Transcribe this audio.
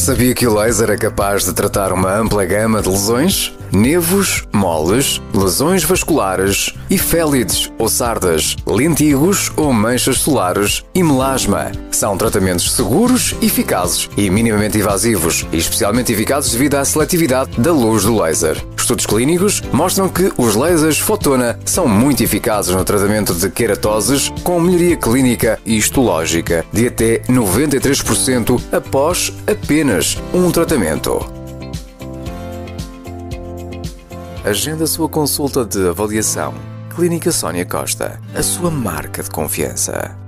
Sabia que o laser é capaz de tratar uma ampla gama de lesões? Nevos, moles, lesões vasculares, ifélides ou sardas, lentigos ou manchas solares e melasma. São tratamentos seguros, eficazes e minimamente invasivos, e especialmente eficazes devido à seletividade da luz do laser. Estudos clínicos mostram que os lasers Fotona são muito eficazes no tratamento de queratoses, com melhoria clínica e histológica de até 93% após apenas um tratamento. Agenda a sua consulta de avaliação. Clínica Sónia Costa, a sua marca de confiança.